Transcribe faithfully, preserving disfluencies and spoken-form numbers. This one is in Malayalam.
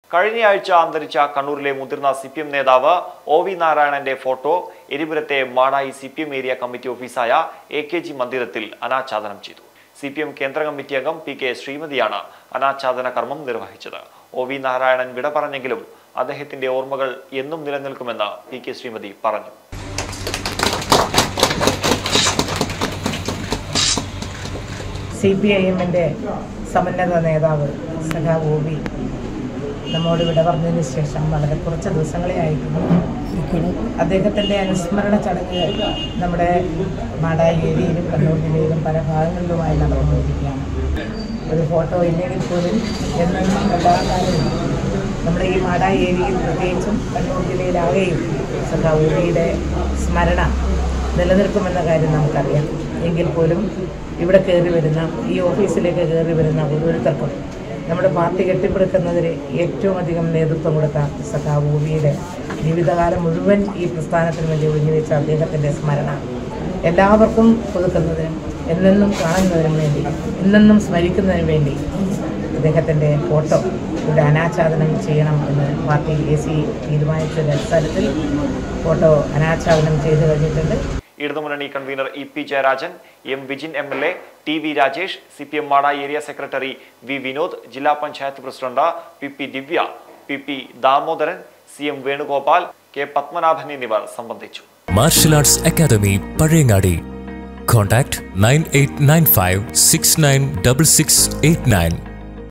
കഴിഞ്ഞയാഴ്ച അന്തരിച്ച കണ്ണൂരിലെ മുതിർന്ന സി പി എം നേതാവ് ഒ വി നാരായണന്റെ ഫോട്ടോ എരിപുരത്തെ Madayi C P M area committee ഓഫീസായ എ കെ ജി മന്ദിരത്തിൽ അനാച്ഛാദനം ചെയ്തു. സി പി എം കേന്ദ്ര കമ്മിറ്റി അംഗം പി കെ ശ്രീമതിയാണ് അനാച്ഛാദന കർമ്മം നിർവഹിച്ചത്. ഒ വി നാരായണൻ വിട പറഞ്ഞെങ്കിലും അദ്ദേഹത്തിന്റെ ഓർമ്മകൾ എന്നും നിലനിൽക്കുമെന്ന് പി കെ ശ്രീമതി പറഞ്ഞു. സി പി ഐ എമ്മിൻ്റെ സമന്നത നേതാവ് സഖാവ് ഒ വി നമ്മോട് വിട പറഞ്ഞതിന് ശേഷം വളരെ കുറച്ച് ദിവസങ്ങളെ ആയിട്ടുള്ളൂ. അദ്ദേഹത്തിൻ്റെ അനുസ്മരണ ചടങ്ങുകൾ നമ്മുടെ മാടായി ഏരിയയിലും കണ്ണൂർ ജില്ലയിലും പല ഭാഗങ്ങളിലുമായി നടന്നുകൊണ്ടിരിക്കുകയാണ്. ഒരു ഫോട്ടോ ഇല്ലെങ്കിൽ പോലും എന്നും എല്ലാ കാലവും നമ്മുടെ ഈ മാടായി ഏരിയയിൽ പ്രത്യേകിച്ചും കണ്ണൂർ ജില്ലയിലാകെയും സഖാവ് ഒ വിയുടെ സ്മരണ നിലനിൽക്കുമെന്ന കാര്യം നമുക്കറിയാം. എങ്കിൽ പോലും ഇവിടെ കയറി വരുന്ന ഈ ഓഫീസിലേക്ക് കയറി വരുന്ന ഓരോരുത്തർക്കും നമ്മുടെ പാർട്ടി കെട്ടിപ്പടുക്കുന്നതിന് ഏറ്റവും അധികം നേതൃത്വം കൊടുത്ത സഖാവ് ഒ വിയുടെ ജീവിതകാലം മുഴുവൻ ഈ പ്രസ്ഥാനത്തിന് വേണ്ടി ഒഴിഞ്ഞുവെച്ച അദ്ദേഹത്തിൻ്റെ സ്മരണ എല്ലാവർക്കും പുതുക്കുന്നതിനും എന്നെന്നും കാണുന്നതിനും വേണ്ടി എന്നെന്നും സ്മരിക്കുന്നതിന് വേണ്ടി അദ്ദേഹത്തിൻ്റെ ഫോട്ടോ ഇവിടെ അനാച്ഛാദനം ചെയ്യണം എന്ന് പാർട്ടി എ സി തീരുമാനിച്ചതിൻ്റെ അടിസ്ഥാനത്തിൽ ഫോട്ടോ അനാച്ഛാദനം ചെയ്തു കഴിഞ്ഞിട്ടുണ്ട്. ഇടതുമുന്നണി convener E P Jayarajan, M Vijin M L A, T V Rajesh, C P M Madayi area secretary V Vinod, ജില്ലാ panchayat president P P Divya, P P Damodaran, C M Venugopal, K Padmanabhan എന്നിവർ സംബന്ധിച്ചു. Martial arts academy Pazhayangadi. Contact nine eight nine five six nine six six eight nine.